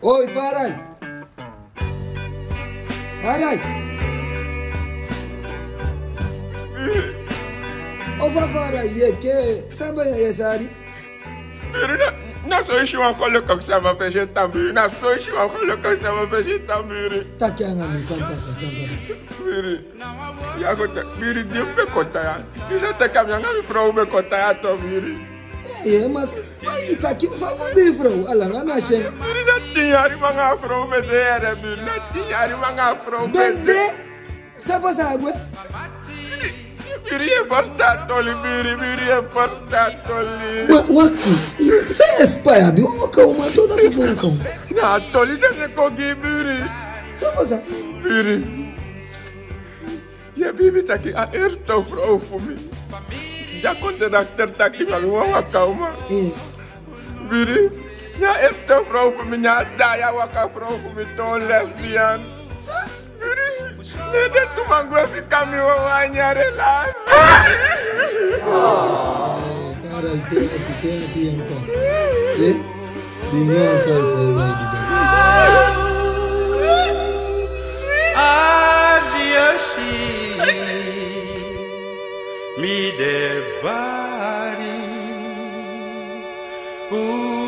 Oi, Farai. Farai. O Farai, ye que sabe ye sari? Na so ishi wan kolo kok sama feje tambiri. Na so ishi wan kolo kok sama feje tambiri. Takianga mi sampa. Biri. Ya kota biri dia be kota ya. Isa te kamyanga mi frau be kota ya to biri. Mas aí tá aqui favor bem, frau. Ala na minha cheia. Biri na tinhari manga frau be zere biri. Na tinhari manga frau be. Dende. Sabe essa água? Biri é portatoli, biri é portatoli. Waki, você é espalha, viu? Uma calma toda fofocão. Na toli deve cogi biri. Sabe essa? Biri. Ya bibi tá aqui a erto frau fumi. Já conta da terta aqui na lua calma. Biri. Ya erto frau fumi ya da ya waka frau fumi to lesbian. Biri. Nede tu mangwa fica me wanyare lá. Cara, tem então. Você? Dinheiro Adiós, me debare.